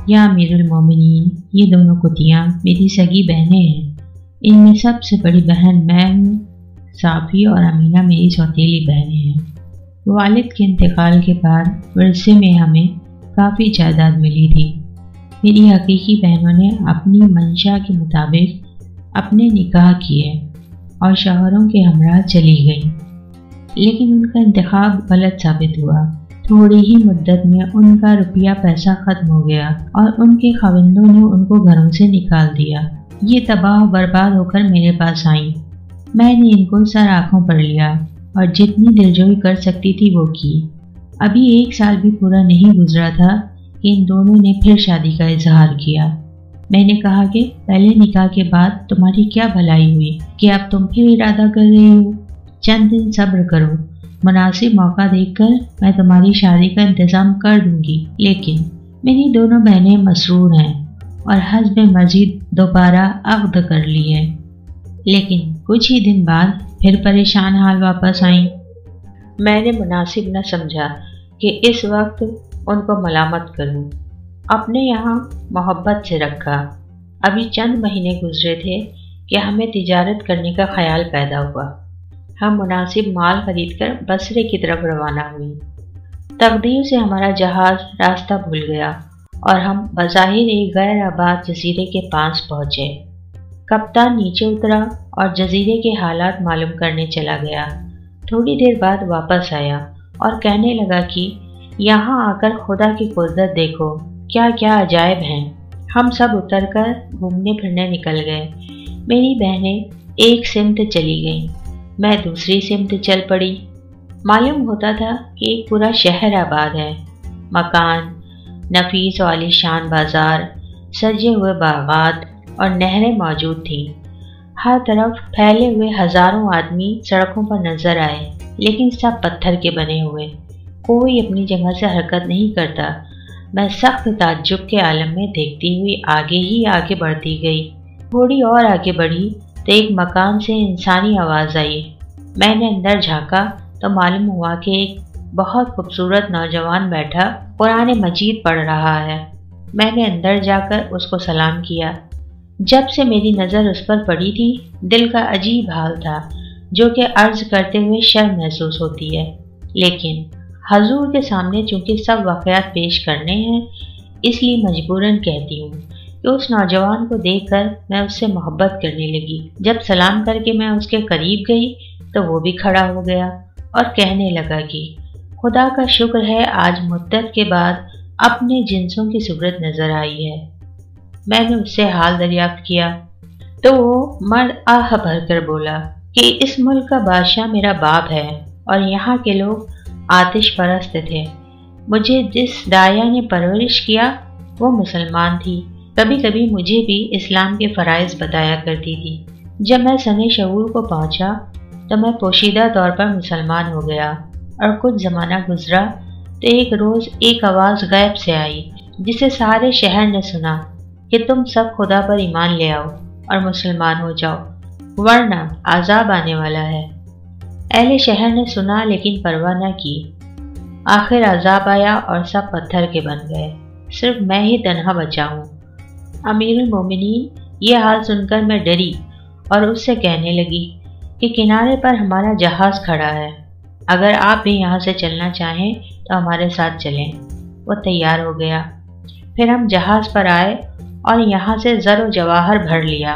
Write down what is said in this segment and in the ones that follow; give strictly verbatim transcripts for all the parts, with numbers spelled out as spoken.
या अमीरुल मोमिनीन, ये दोनों कुतियाँ मेरी सगी बहनें हैं। इनमें सबसे बड़ी बहन मैं हूँ। साफ़ी और अमीना मेरी सौतेली बहनें हैं। वालिद के इंतकाल के बाद वर्से में हमें काफ़ी जायदाद मिली थी। मेरी हकीकी बहनों ने अपनी मंशा के मुताबिक अपने निकाह किए और शौहरों के हमरा चली गईं, लेकिन उनका इंतखाब गलत साबित हुआ। थोड़ी ही मुद्दत में उनका रुपया पैसा खत्म हो गया और उनके खाविंदों ने उनको घरों से निकाल दिया। ये तबाह बर्बाद होकर मेरे पास आई। मैंने इनको सर आंखों पर लिया और जितनी दिलजोई कर सकती थी वो की। अभी एक साल भी पूरा नहीं गुजरा था कि इन दोनों ने फिर शादी का इजहार किया। मैंने कहा कि पहले निकाह के बाद तुम्हारी क्या भलाई हुई कि अब तुम फिर इरादा कर रही हो। चंद दिन सब्र करो, मुनासिब मौका देखकर मैं तुम्हारी शादी का इंतज़ाम कर दूंगी। लेकिन मेरी दोनों बहनें मसरूर हैं और हस्ब मर्जी दोबारा अक़्द कर ली है। लेकिन कुछ ही दिन बाद फिर परेशान हाल वापस आईं। मैंने मुनासिब न समझा कि इस वक्त उनको मलामत करूं। अपने यहाँ मोहब्बत से रखा। अभी चंद महीने गुजरे थे कि हमें तिजारत करने का ख्याल पैदा हुआ। हम मुनासिब माल खरीदकर बसरे की तरफ रवाना हुई। तकदीर से हमारा जहाज रास्ता भूल गया और हम बज़ाहिर एक गैर आबाद जजीरे के पास पहुँचे। कप्तान नीचे उतरा और जजीरे के हालात मालूम करने चला गया। थोड़ी देर बाद वापस आया और कहने लगा कि यहाँ आकर खुदा की कुदरत देखो, क्या क्या अजायब हैं। हम सब उतरकर घूमने फिरने निकल गए। मेरी बहनें एक सिमत चली गईं, मैं दूसरी सिमत चल पड़ी। मालूम होता था कि एक पूरा शहर आबाद है। मकान, नफीस और आलीशान बाजार, सजे हुए बागात और नहरें मौजूद थीं। हर तरफ फैले हुए हजारों आदमी सड़कों पर नजर आए, लेकिन सब पत्थर के बने हुए। कोई अपनी जगह से हरकत नहीं करता। मैं सख्त ताज्जुब के आलम में देखती हुई आगे ही आगे बढ़ती गई। थोड़ी और आगे बढ़ी तो एक मकान से इंसानी आवाज़ आई। मैंने अंदर झांका तो मालूम हुआ कि एक बहुत खूबसूरत नौजवान बैठा कुरान मजीद पढ़ रहा है। मैंने अंदर जाकर उसको सलाम किया। जब से मेरी नज़र उस पर पड़ी थी, दिल का अजीब हाल था जो कि अर्ज करते हुए शर्म महसूस होती है। लेकिन हजूर के सामने चूंकि सब वाक़यात पेश करने हैं, इसलिए मजबूरन कहती हूँ कि उस नौजवान को देखकर मैं उससे मोहब्बत करने लगी। जब सलाम करके मैं उसके करीब गई तो वो भी खड़ा हो गया और कहने लगा कि खुदा का शुक्र है, आज मुद्दत के बाद अपने जिन्सों की सूरत नजर आई है। मैंने उससे हाल दरियाफ्त किया तो वो मर्द आह भरकर बोला कि इस मुल्क का बादशाह मेरा बाप है और यहाँ के लोग आतिश परस्त थे। मुझे जिस दाया ने परवरिश किया वो मुसलमान थी। कभी कभी मुझे भी इस्लाम के फ़राइज़ बताया करती थी। जब मैं सने शऊर को पहुँचा तो मैं पोशीदा तौर पर मुसलमान हो गया और कुछ ज़माना गुजरा तो एक रोज़ एक आवाज़ गैब से आई जिसे सारे शहर ने सुना कि तुम सब खुदा पर ईमान ले आओ और मुसलमान हो जाओ, वरना आज़ाब आने वाला है। अहले शहर ने सुना लेकिन परवाह न की। आखिर अजाब आया और सब पत्थर के बन गए। सिर्फ मैं ही तन्हा बचा हूँ। अमीरुल मोमिनीन, ये हाल सुनकर मैं डरी और उससे कहने लगी कि किनारे पर हमारा जहाज खड़ा है, अगर आप भी यहाँ से चलना चाहें तो हमारे साथ चलें। वो तैयार हो गया। फिर हम जहाज पर आए और यहाँ से ज़र जवाहर भर लिया।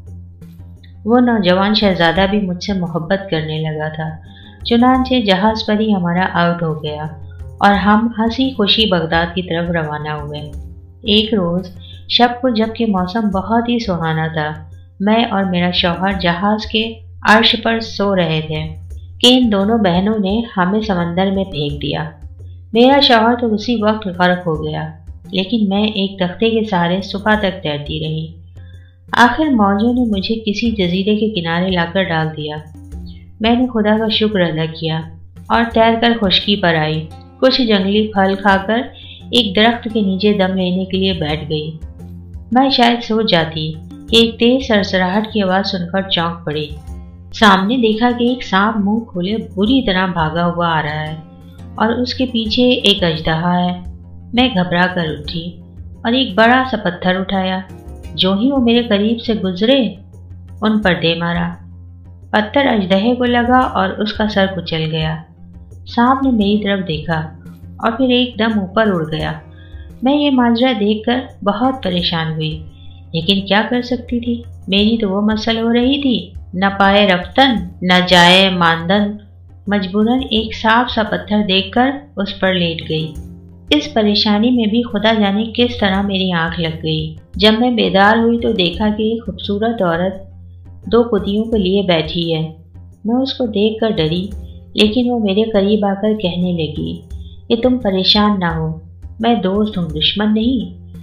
वो नौजवान शहजादा भी मुझसे मोहब्बत करने लगा था। चुनांचे जहाज पर ही हमारा आउट हो गया और हम हंसी खुशी बगदाद की तरफ रवाना हुए। एक रोज़ शब को जबकि मौसम बहुत ही सुहाना था, मैं और मेरा शौहर जहाज के अर्श पर सो रहे थे कि इन दोनों बहनों ने हमें समंदर में फेंक दिया। मेरा शौहर तो उसी वक्त गर्क हो गया, लेकिन मैं एक तख्ते के सहारे सुबह तक तैरती रही। आखिर मौजों ने मुझे किसी जजीरे के किनारे लाकर डाल दिया। मैंने खुदा का शुक्र अदा किया और तैरकर खुश्की पर आई। कुछ जंगली फल खाकर एक दरख्त के नीचे दम लेने के लिए बैठ गई। मैं शायद सो जाती कि एक तेज सरसराहट की आवाज़ सुनकर चौंक पड़ी। सामने देखा कि एक सांप मुंह खोले बुरी तरह भागा हुआ आ रहा है और उसके पीछे एक अजदहा है। मैं घबरा कर उठी और एक बड़ा सा पत्थर उठाया। जो ही वो मेरे करीब से गुजरे उन पर दे मारा। पत्थर अजदहे को लगा और उसका सर कुचल गया। सांप ने मेरी तरफ देखा और फिर एकदम ऊपर उड़ गया। मैं ये माजरा देखकर बहुत परेशान हुई, लेकिन क्या कर सकती थी। मेरी तो वो मसल हो रही थी, न पाए रफ्तन न जाए मानदन। मजबूरन एक साफ सा पत्थर देखकर उस पर लेट गई। इस परेशानी में भी खुदा जाने किस तरह मेरी आंख लग गई। जब मैं बेदार हुई तो देखा कि एक खूबसूरत औरत दो कुतियों को लिए बैठी है। मैं उसको देखकर डरी, लेकिन वो मेरे करीब आकर कहने लगी कि तुम परेशान ना हो, मैं दोस्त हूँ, दुश्मन नहीं।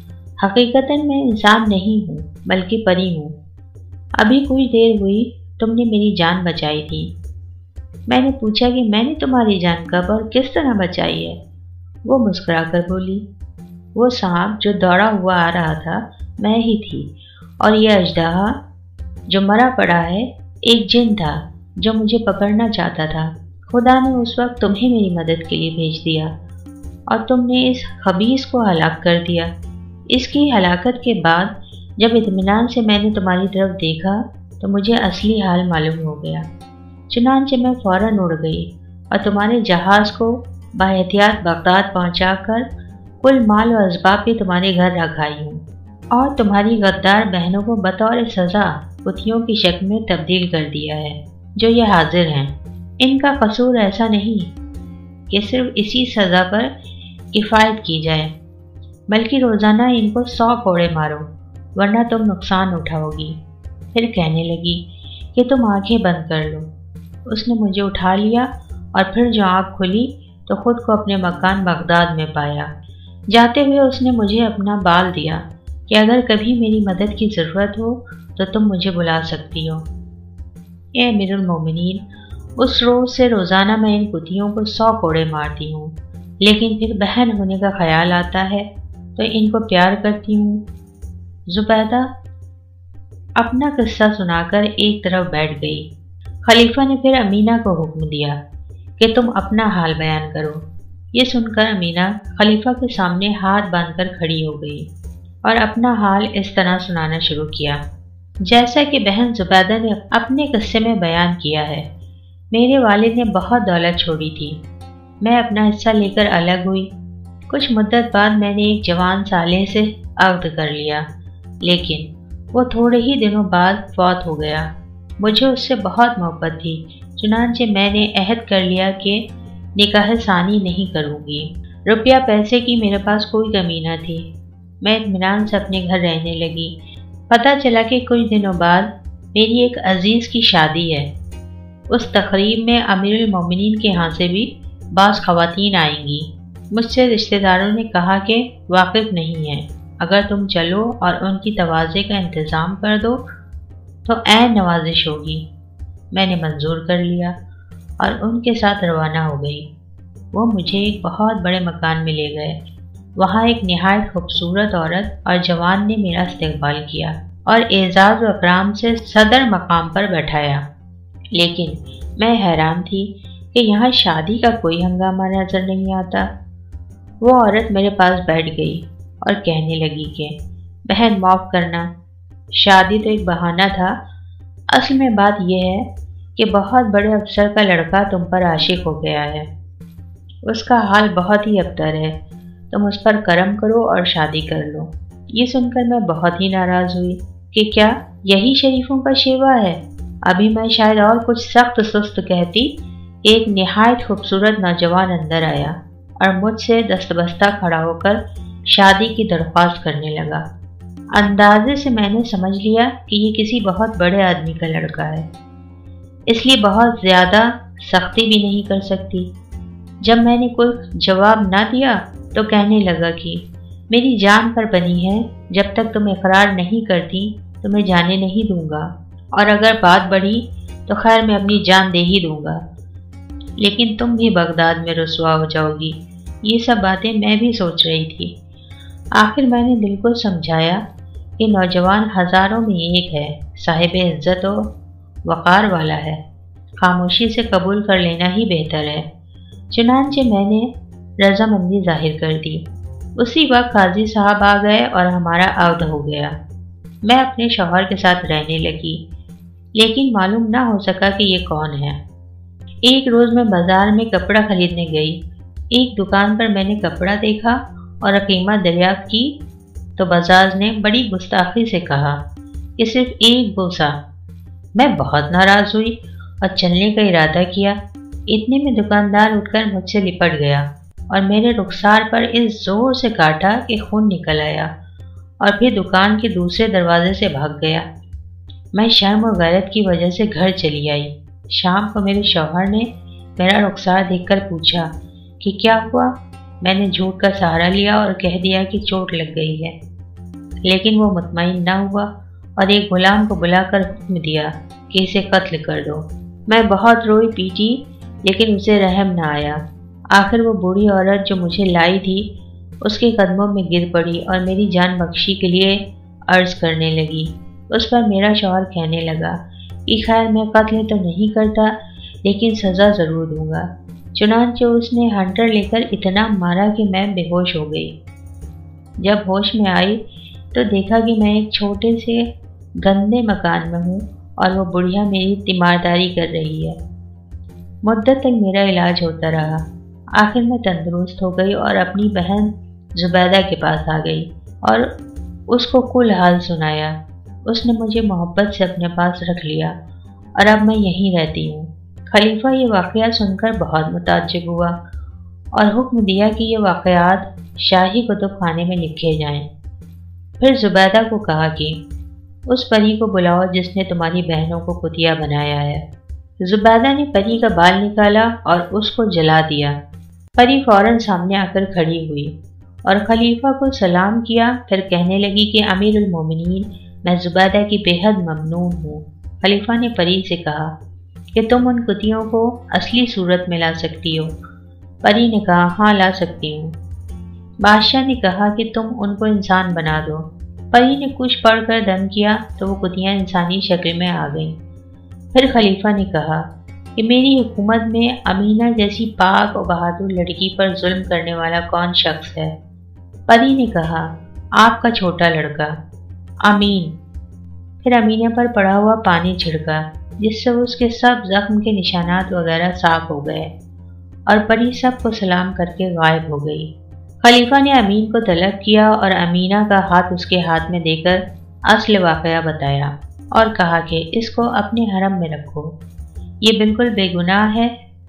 हकीकतन मैं इंसान नहीं हूँ बल्कि परी हूँ। अभी कुछ देर हुई तुमने मेरी जान बचाई थी। मैंने पूछा कि मैंने तुम्हारी जान कब और किस तरह बचाई है। वो मुस्कुराकर बोली, वो सांप जो दौड़ा हुआ आ रहा था मैं ही थी, और ये अजदहा जो मरा पड़ा है एक जिन था जो मुझे पकड़ना चाहता था। खुदा ने उस वक्त तुम्हें मेरी मदद के लिए भेज दिया और तुमने इस खबीस को हलाक कर दिया। इसकी हलाकत के बाद जब इत्मीनान से मैंने तुम्हारी तरफ देखा तो मुझे असली हाल मालूम हो गया। चुनांचे मैं फौरन उड़ गई और तुम्हारे जहाज को बाएहतियात बगदाद पहुंचाकर कुल माल और असबाब भी तुम्हारे घर रख आई हूँ, और तुम्हारी गद्दार बहनों को बतौर सज़ा पुतियों की शक्ल में तब्दील कर दिया है जो ये हाजिर हैं। इनका कसूर ऐसा नहीं कि सिर्फ इसी सज़ा पर किफ़ायत की जाए, बल्कि रोज़ाना इनको सौ कोड़े मारो वरना तुम नुकसान उठाओगी। फिर कहने लगी कि तुम आंखें बंद कर लो। उसने मुझे उठा लिया और फिर जो आँख खुली तो खुद को अपने मकान बगदाद में पाया। जाते हुए उसने मुझे अपना बाल दिया कि अगर कभी मेरी मदद की ज़रूरत हो तो तुम मुझे बुला सकती हो। ए अमीरुल मोमिनीन, उस रोज़ से रोज़ाना मैं इन कुतियों को सौ कोड़े मारती हूँ, लेकिन फिर बहन होने का ख्याल आता है तो इनको प्यार करती हूँ। जुबैदा अपना किस्सा सुनाकर एक तरफ बैठ गई। खलीफा ने फिर अमीना को हुक्म दिया कि तुम अपना हाल बयान करो। ये सुनकर अमीना खलीफा के सामने हाथ बांधकर खड़ी हो गई और अपना हाल इस तरह सुनाना शुरू किया जैसा कि बहन जुबैदा ने अपने किस्से में बयान किया है। मेरे वालिद ने बहुत दौलत छोड़ी थी। मैं अपना हिस्सा लेकर अलग हुई। कुछ मुद्दत बाद मैंने एक जवान साले से अक़्द कर लिया, लेकिन वो थोड़े ही दिनों बाद फौत हो गया। मुझे उससे बहुत मोहब्बत थी, चुनांचे मैंने अहद कर लिया कि निकाह सानी नहीं करूँगी। रुपया पैसे की मेरे पास कोई कमी न थी। मैं इत्मीनान से अपने घर रहने लगी। पता चला कि कुछ दिनों बाद मेरी एक अजीज़ की शादी है। उस तकरीब में अमीरुल मोमिनीन के यहाँ से भी बाज़ ख़वातीन आएंगी। मुझसे रिश्तेदारों ने कहा कि वाकिफ़ नहीं है, अगर तुम चलो और उनकी तवाज़े का इंतज़ाम कर दो तो ऐन नवाजिश होगी। मैंने मंजूर कर लिया और उनके साथ रवाना हो गई। वो मुझे एक बहुत बड़े मकान में ले गए। वहाँ एक निहायत खूबसूरत औरत और जवान ने मेरा इस्तकबाल किया और एजाज़ व इकराम से सदर मकाम पर बैठाया। लेकिन मैं हैरान थी कि यहाँ शादी का कोई हंगामा नजर नहीं आता। वो औरत मेरे पास बैठ गई और कहने लगी कि बहन माफ़ करना, शादी तो एक बहाना था। असल में बात यह है कि बहुत बड़े अफसर का लड़का तुम पर आशिक हो गया है। उसका हाल बहुत ही अबतर है। तुम उस पर करम करो और शादी कर लो। ये सुनकर मैं बहुत ही नाराज़ हुई कि क्या यही शरीफों का शेवा है। अभी मैं शायद और कुछ सख्त सुस्त कहती। एक निहायत खूबसूरत नौजवान अंदर आया और मुझसे दस्तबस्ता खड़ा होकर शादी की दरख्वास्त करने लगा। अंदाजे से मैंने समझ लिया कि ये किसी बहुत बड़े आदमी का लड़का है, इसलिए बहुत ज़्यादा सख्ती भी नहीं कर सकती। जब मैंने कोई जवाब ना दिया तो कहने लगा कि मेरी जान पर बनी है, जब तक तुम इकरार नहीं करती तो मैं जाने नहीं दूंगा, और अगर बात बढ़ी तो खैर मैं अपनी जान दे ही दूंगा, लेकिन तुम भी बगदाद में रुसवा हो जाओगी। ये सब बातें मैं भी सोच रही थी। आखिर मैंने दिल को समझाया कि नौजवान हज़ारों में एक है, साहिब इज़्ज़त और वक़ार वाला है, खामोशी से कबूल कर लेना ही बेहतर है। चुनांचे मैंने रजामंदी जाहिर कर दी। उसी वक्त काजी साहब आ गए और हमारा अवध हो गया। मैं अपने शौहर के साथ रहने लगी, लेकिन मालूम ना हो सका कि ये कौन है। एक रोज मैं बाजार में कपड़ा खरीदने गई। एक दुकान पर मैंने कपड़ा देखा और कीमत दरियाफ्त की तो बजाज ने बड़ी गुस्ताखी से कहा कि सिर्फ एक बोसा। मैं बहुत नाराज हुई और चलने का इरादा किया। इतने में दुकानदार उठकर मुझसे लिपट गया और मेरे रुखसार पर इस जोर से काटा कि खून निकल आया और फिर दुकान के दूसरे दरवाजे से भाग गया। मैं शर्म और गैरत की वजह से घर चली आई। शाम को मेरे शौहर ने मेरा रुखसार देखकर पूछा कि क्या हुआ। मैंने झूठ का सहारा लिया और कह दिया कि चोट लग गई है, लेकिन वो मुतमईन न हुआ और एक गुलाम को बुलाकर हुक्म दिया कि इसे कत्ल कर दो। मैं बहुत रोई पीटी, लेकिन उसे रहम न आया। आखिर वो बूढ़ी औरत जो मुझे लाई थी उसके कदमों में गिर पड़ी और मेरी जान बख्शी के लिए अर्ज करने लगी। उस पर मेरा शौहर कहने लगा कि खैर मैं कत्ल तो नहीं करता, लेकिन सज़ा ज़रूर दूंगा। चुनांचे उसने हंटर लेकर इतना मारा कि मैं बेहोश हो गई। जब होश में आई तो देखा कि मैं एक छोटे से गंदे मकान में हूँ और वो बुढ़िया मेरी तीमारदारी कर रही है। मुद्दत तक मेरा इलाज होता रहा। आखिर मैं तंदुरुस्त हो गई और अपनी बहन जुबैदा के पास आ गई और उसको कुल हाल सुनाया। उसने मुझे मोहब्बत से अपने पास रख लिया और अब मैं यहीं रहती हूँ। खलीफा ये वाक़या सुनकर बहुत मुताज्जिब हुआ और हुक्म दिया कि ये वाक़यात शाही कुतुब खाने में लिखे जाएं। फिर जुबैदा को कहा कि उस परी को बुलाओ जिसने तुम्हारी बहनों को कुतिया बनाया है। जुबैदा ने परी का बाल निकाला और उसको जला दिया। परी फौरन सामने आकर खड़ी हुई और खलीफा को सलाम किया। फिर कहने लगी कि अमीरुल मोमिनीन, मैं जुबैदा की बेहद ममनून हूँ। खलीफा ने परी से कहा कि तुम उन कुतियों को असली सूरत में ला सकती हो। परी ने कहा हाँ ला सकती हूँ। बादशाह ने कहा कि तुम उनको इंसान बना दो। परी ने कुछ पढ़कर दम किया तो वो कुतियाँ इंसानी शक्ल में आ गईं। फिर खलीफा ने कहा कि मेरी हुकूमत में अमीना जैसी पाक और बहादुर लड़की पर जुल्म करने वाला कौन शख्स है। परी ने कहा आपका छोटा लड़का अमीन। फिर अमीना पर पड़ा हुआ पानी छिड़का, जिससे उसके सब जख्म के निशानात वगैरह साफ हो गए और परी सबको सलाम करके गायब हो गई। खलीफा ने अमीन को तलब किया और अमीना का हाथ उसके हाथ में देकर असल वाक़या बताया और कहा कि इसको अपने हरम में रखो, ये बिल्कुल बेगुनाह है।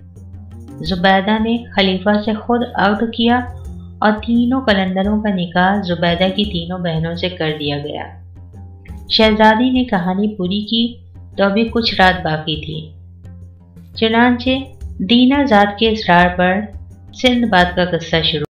जुबैदा ने खलीफा से खुद अक्द किया और तीनों कलंदरों का निकाह जुबैदा की तीनों बहनों से कर दिया गया। शहजादी ने कहानी पूरी की तो अभी कुछ रात बाकी थी। चुनांचे दीना ज़ात के इसरार पर सिंदबाद का किस्सा शुरू